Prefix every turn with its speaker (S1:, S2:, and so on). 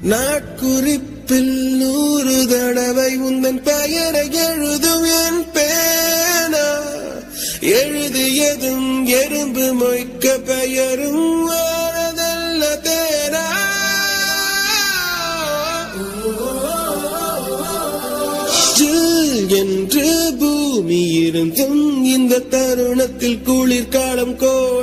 S1: நாட்குறிப்பில் 100 தடவை உந்தன் பெயரை எழுதும் என் பேனா. எழுதியதும் எறும்பு மொய்க்க பெயரும் வாழதல்ல தேனா. என்று பூமி இருந்தும் இந்த தருணத்தில் குளிர்காலம் கோடை